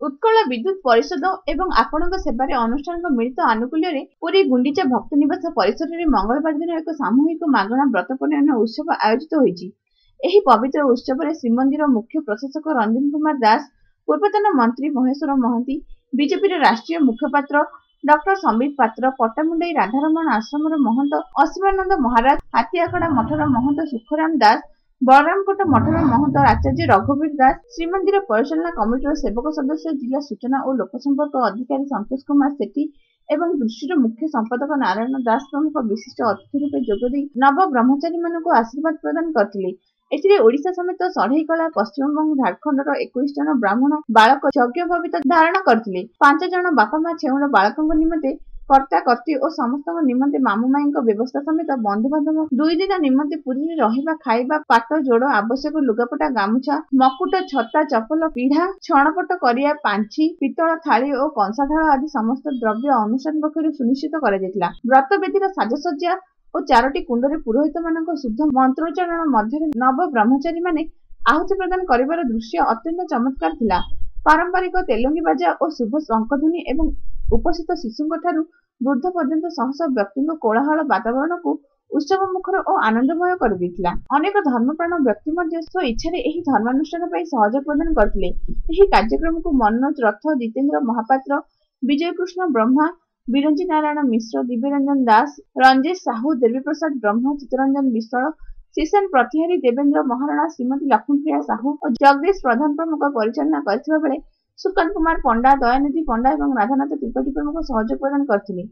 उत्कल विद्युत परिषद एवं आपणक सेवारे अनुष्ठान मिलित आनुकूल्य पुरी गुंडीचा भक्त निवास परिसर में मंगलवार दिन एक सामूहिक मागणा व्रत पूर्ण उत्सव आयोजित होइछि। एही पवित्र उत्सव में श्रीमंदिर मुख्य प्रशासक रंजन कुमार दास, पूर्वतन मंत्री महेश्वर महांती, बीजेपी राष्ट्रीय मुखपात्र डॉक्टर संबित पात्र, पट्टामुंडई राधारमण आश्रम महंत असीमानंद महाराज, हाथियाखड़ा मठर महंत सुखराम दास, बलरामकोट मठर महंत आचार्य रघुवीर दास, श्रीमंदिर परिचालना कमिटर सेवक सदस्य, जिला सूचना और लोकसंपर्क अधिकारी संतोष कुमार सेठी एवं दृष्टिर मुख्य संपादक नारायण दास प्रमुख विशिष्ट अतिथि रूपे जोगदे नव ब्रह्मचारी मानक आशीर्वाद प्रदान करथिले। एथिरे ओडिशा समेत षढ़ईकला, पश्चिमबंग, झारखंडर 21 जन ब्राह्मण बालक यज्ञ भवित धारण करथिले। 5 जन बापा माँ छेउड़ बालकों निमंते कर्ता कर्ती और समस्त निमंते मामू माई व्यवस्था समेत बंधुबांधव 2 दिन निमंते पुरी रहिबा खाइबा पाट जोड़ आवश्यक लुगापटा गामुछा मकुट छता चपल पीढ़ा छणपट करिया पांची पितल थाली और कंसा ढाल आदि समस्त द्रव्य अनुष्ठान पक्षर सुनिश्चित कर व्रत वेदीर साजसज्जा और 4टी कुंडरे पुरोहित मान शुद्ध मंत्रोच्चारण मध्य नव ब्रह्मचारी माने आहुति प्रदान करिवार दृश्य अत्यंत चमत्कार थिला। पारंपरिक तेलंगी बाजा और शुभ शंखध्वनि एवं उपस्थित शिशुओं ठारू वृद्ध पर्यंत शह शह व्यक्ति कोलाहल वातावरण को उत्सव मुखर और आनंदमय कर देथिला। अनेक धर्मप्राण व्यक्ति मध्य स्व इच्छा एही धर्मानुष्ठान पई सहयोग प्रदान करथिले। एही कार्यक्रम को मनोज रथ, जितेंद्र महापात्र, विजय कृष्ण ब्रह्मा, बिरंजी नारायण मिश्र, दिव्यरंजन दास, रंजेश साहू, देवी प्रसाद ब्रह्मा, चित्तरंजन विश्वाल, शिशन प्रतिहारी, देवेंद्र महाराणा, श्रीमती लक्ष्मीप्रिया साहू और जगदीश प्रधान प्रमुख परिचालना करथिबा बेले सुकांत कुमार पंडा, दयानिधि पंडा और राधानाथ त्रिपाठी प्रमुख सहयोग प्रदान करथिले।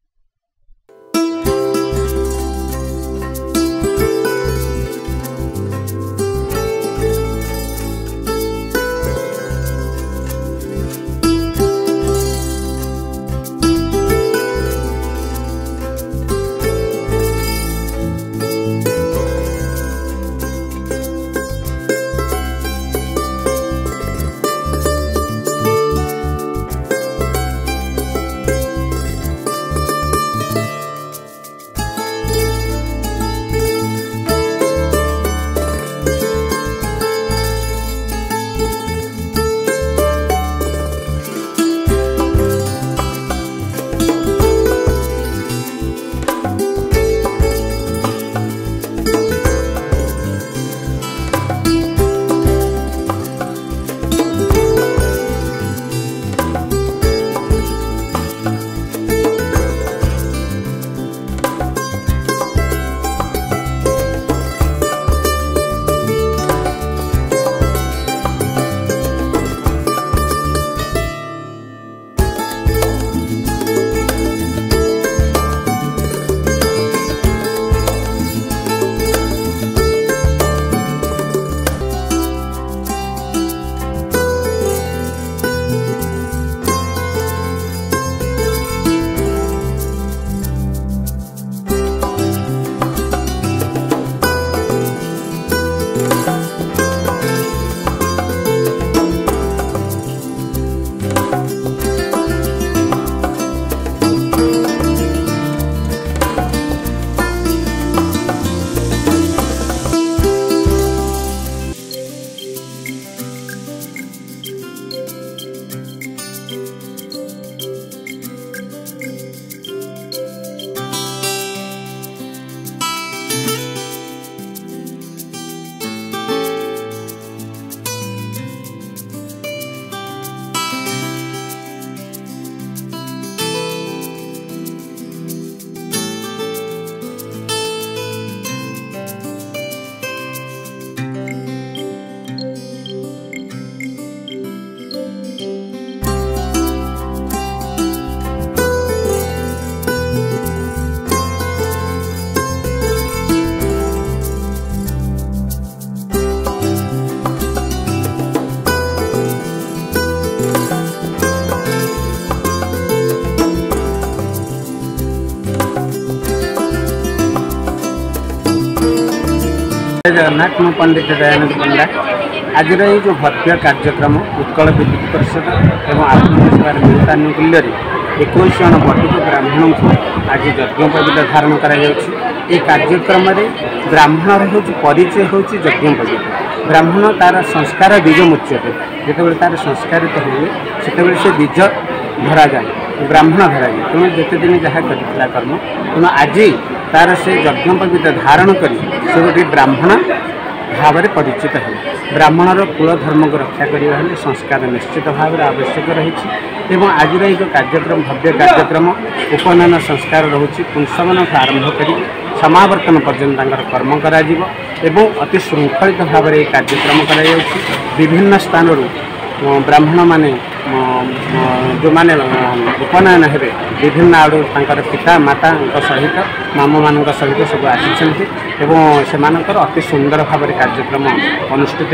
जगन्नाथ मु पंडित दयानंद पंडा आज जो भव्य कार्यक्रम उत्कल विद्युत परिषद एवं आत्मीय सेवार मिलितानुकूल्य 21 जन बटुक ब्राह्मण को आज यज्ञोपवीत धारण कर कार्यक्रम ब्राह्मण हूँ परिचय हूँ यज्ञोपवीत ब्राह्मण तार संस्कार बीज मुच्यते जिते तार संस्कारित हुए से बीज धरा जाए ब्राह्मण धरा जाए तेणु जिते दिन जहाँ करता कर्म तेणु आज तार से यज्ञोपवीत धारण कर से गोटे ब्राह्मण भाव में परिचित है ब्राह्मणर कुल धर्म को रक्षा करने संस्कार निश्चित भाव में आवश्यक रही आज कार्यक्रम भव्य कार्यक्रम उपनयन संस्कार रोचे पुंसवन आरंभ कर समावर्तन पर्यंत कर्म करा अति श्रृंखलित भाव में कार्यक्रम कर विभिन्न स्थान ब्राह्मण माने जो माने उपनयन हे विभिन्न आड़ू पिता माता सहित मामू मान सहित सब आसी से अति सुंदर भाव में कार्यक्रम अनुष्ठित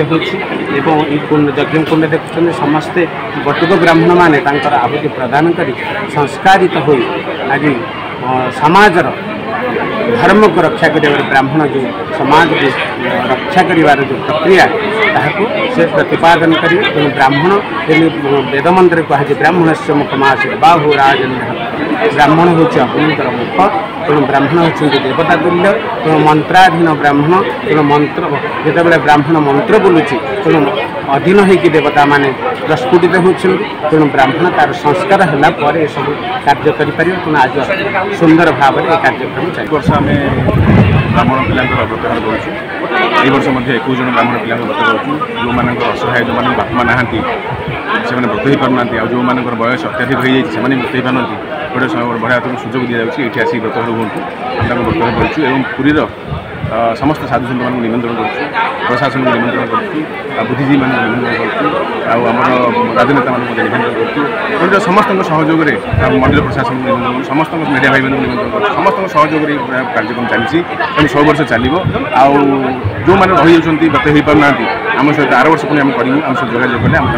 होज्ञ कुंड देखुं समस्ते बटुक ब्राह्मण माने आहुति प्रदान कर संस्कारित हो आज समाजर धर्म को रक्षा कर ब्राह्मण जो समाज को रक्षा कर जो प्रक्रिया ताकू से प्रतिपादन करेंगे तेणु ब्राह्मण वेद मंत्र कहुए ब्राह्मण से मुखमासी बाहु राजन ब्राह्मण हूँ अग्निकर मुख तेणु ब्राह्मण होती देवता तुल्य तेणु मंत्राधीन ब्राह्मण तेणु मंत्र जिते ब्राह्मण मंत्र बोलुची तेणु अधीन होगी देवता माने प्रस्फुटित होती तेणु ब्राह्मण तार संस्कार है सब कार्य कर आज सुंदर भाव में कार्यक्रम चल वर्ष आम ब्राह्मण पिला व्रतभार करूँ ये वर्ष 21 जन ब्राह्मण पिला व्रत करूँ जो मान असहाय जो मैंने बापा माँ नहांती से व्रत हो पारना जो मान बयस अत्याधिक हो जाए व्रत हो पारना गोटे बढ़िया सुजोग दि जाऊँगी ये आसिक व्रतभार हूँ हम व्रतभार करूँ पुरीर समस्त साधु सन्त मान निमंत्रण करूँ प्रशासन को निमंत्रण करूँ बुद्धिजीवी मान निमंत्रण करूँ आम राजनेता मान निमंत्रण करूँ समस्त सहयोग मंडल प्रशासन को निमंत्रण समस्त मीडिया भाई मान निमंत्रण करूँ समस्त सहयोग कार्यक्रम चलती तेणु 100 वर्ष चलो जो मैंने रही जाती व्रत हो पारना आम सहित आर वर्ष पुणी आम करूँ आम सहित जोगाजोग कले आम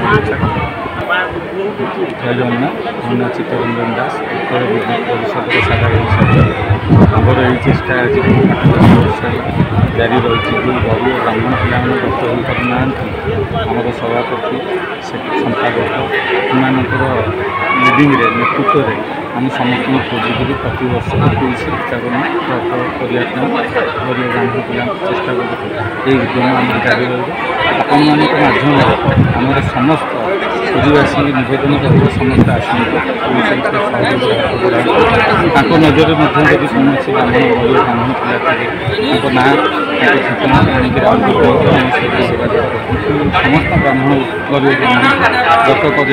जय जगन्नाथ मैं चित्तरंजन दास उत्तर विद्युत परिषद शाखा आमर ये चेष्टा आज 8-10 वर्ष जारी रही जो गरीब ब्राह्मण पिला व्रत हो पारना आमर सभापति संपादक एमंकर लिडिंग नेतृत्व में आम समस्त खोजिकी प्रति वर्ष 21 इच्छाकरण व्रत करने गरीब ब्राह्मण पिला चेष्टा कर उद्यम आम जारी रही आपण माध्यम आमर समस्त पुरीवासी निवेदन कर समस्त आसते नजर में यदि कौन ब्राह्मण गरीब ब्राह्मण पिला थे ना ठिकाना समस्त ब्राह्मण गरीब व्रत कर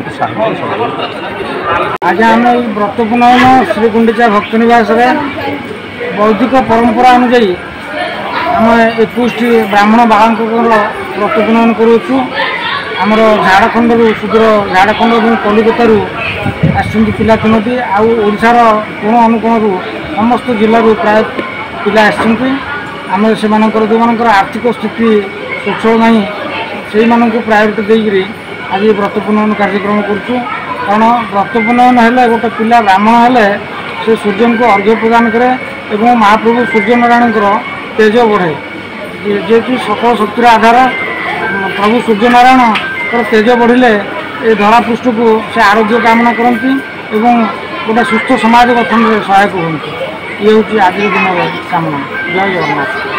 आज आम व्रत पुनयन श्रीगुंडीचा भक्त निवास बौद्धिक परंपरा अनुजाई आम 21 ब्राह्मण बाबा व्रत पुनयन करुचु आमर झाड़खंड सुदूर झाड़खंड और कलिकता आसुँच पिला 3टी आशार कोण अनुकोण समस्त जिलूर प्राय पिला आम से जो मान आर्थिक स्थिति स्वच्छल ना से प्रायोरिटी देकर आज व्रत पुनयन कार्यक्रम करुँ कारण व्रत पुनयन है गोटे पिला ब्राह्मण है से सूर्य को अर्घ्य प्रदान करे और महाप्रभु सूर्य नारायण तेज बढ़े जेकि सकल शक्तिर आधार प्रभु सूर्य नारायण तेज बढ़िले ये धरापृष्ठ को से आरोग्य कामना करती गोटे सुस्थ समाज गठन में सहायक हूँ ये हूँ आज दिन कामना। जय जगन्नाथ।